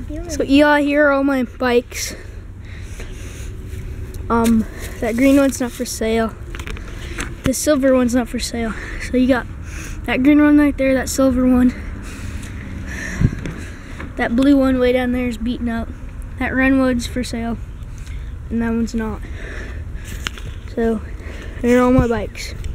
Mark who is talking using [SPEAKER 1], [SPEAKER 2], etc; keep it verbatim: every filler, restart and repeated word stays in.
[SPEAKER 1] doing?
[SPEAKER 2] So yeah, here are all my bikes. Um, that green one's not for sale. The silver one's not for sale. So you got that green one right there, that silver one. That blue one way down there is beaten up. That Renwood's for sale, and that one's not. So, here are all my bikes.